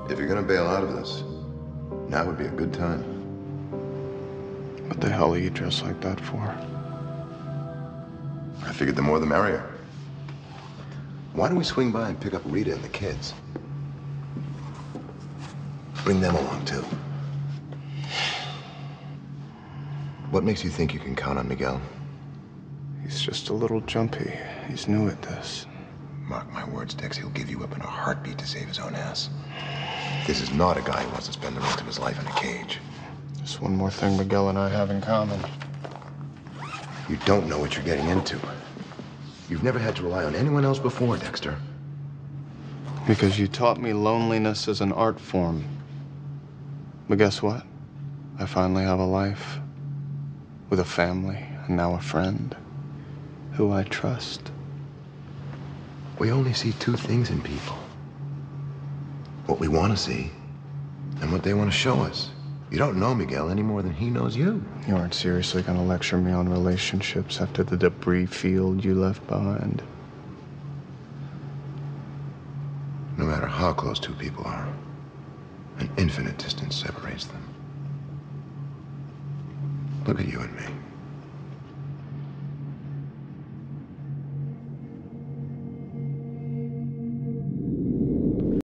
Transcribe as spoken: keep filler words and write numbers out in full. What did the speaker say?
If you're gonna bail out of this, now would be a good time. What the hell are you dressed like that for? I figured the more the merrier. Why don't we swing by and pick up Rita and the kids? Bring them along, too. What makes you think you can count on Miguel? He's just a little jumpy. He's new at this. Mark my words, Dex, he'll give you up in a heartbeat to save his own ass. This is not a guy who wants to spend the rest of his life in a cage. Just one more thing Miguel and I have in common. You don't know what you're getting into. You've never had to rely on anyone else before, Dexter. Because you taught me loneliness as an art form. But guess what? I finally have a life. With a family, and now a friend. Who I trust. We only see two things in people. What we want to see, and what they want to show us. You don't know Miguel any more than he knows you. You aren't seriously going to lecture me on relationships after the debris field you left behind. No matter how close two people are, an infinite distance separates them. Look at you and me.